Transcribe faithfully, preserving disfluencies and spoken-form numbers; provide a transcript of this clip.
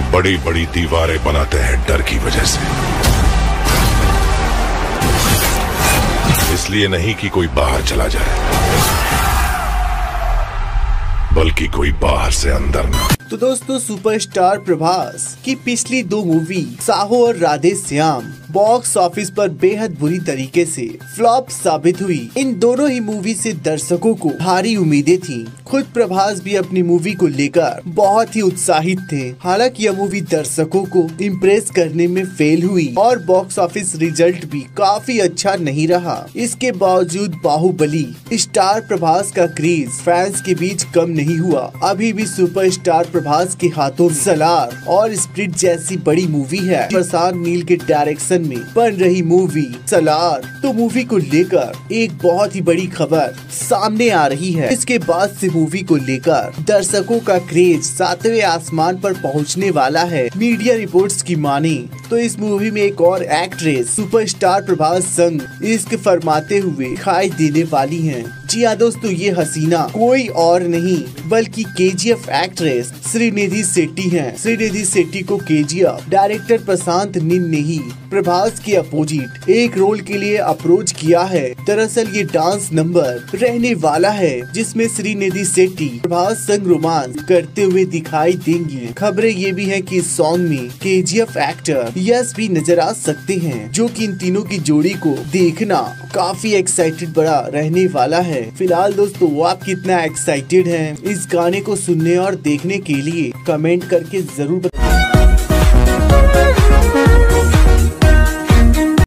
बड़ी बड़ी दीवारें बनाते हैं डर की वजह से, इसलिए नहीं कि कोई बाहर चला जाए, बल्कि कोई बाहर से अंदर ना। तो दोस्तों, सुपरस्टार प्रभास की पिछली दो मूवी साहो और राधे श्याम बॉक्स ऑफिस पर बेहद बुरी तरीके से फ्लॉप साबित हुई। इन दोनों ही मूवी से दर्शकों को भारी उम्मीदें थी। खुद प्रभास भी अपनी मूवी को लेकर बहुत ही उत्साहित थे। हालांकि यह मूवी दर्शकों को इम्प्रेस करने में फेल हुई और बॉक्स ऑफिस रिजल्ट भी काफी अच्छा नहीं रहा। इसके बावजूद बाहुबली स्टार प्रभास का क्रेज फैंस के बीच कम नहीं हुआ। अभी भी सुपरस्टार प्रभास के हाथों में सलार और स्प्रिट जैसी बड़ी मूवी है। प्रशांत नील के डायरेक्शन में बन रही मूवी सलार, तो मूवी को लेकर एक बहुत ही बड़ी खबर सामने आ रही है। इसके बाद से मूवी को लेकर दर्शकों का क्रेज सातवें आसमान पर पहुंचने वाला है। मीडिया रिपोर्ट्स की माने तो इस मूवी में एक और एक्ट्रेस सुपरस्टार प्रभास संग इश्क फरमाते हुए दिखाई देने वाली हैं। जी हाँ दोस्तों, ये हसीना कोई और नहीं बल्कि केजीएफ एक्ट्रेस श्रीनिधि शेट्टी हैं। श्रीनिधि शेट्टी को केजीएफ डायरेक्टर प्रशांत नील ने ही प्रभास के अपोजिट एक रोल के लिए अप्रोच किया है। दरअसल ये डांस नंबर रहने वाला है जिसमें श्रीनिधि शेट्टी प्रभास संग रोमांस करते हुए दिखाई देंगी। खबरें ये भी हैं कि इस सॉन्ग में केजीएफ एक्टर यश भी नजर आ सकते हैं, जो कि इन तीनों की जोड़ी को देखना काफी एक्साइटेड बड़ा रहने वाला है। फिलहाल दोस्तों, वो आप कितना एक्साइटेड हैं इस गाने को सुनने और देखने के लिए कमेंट करके जरूर बताएं।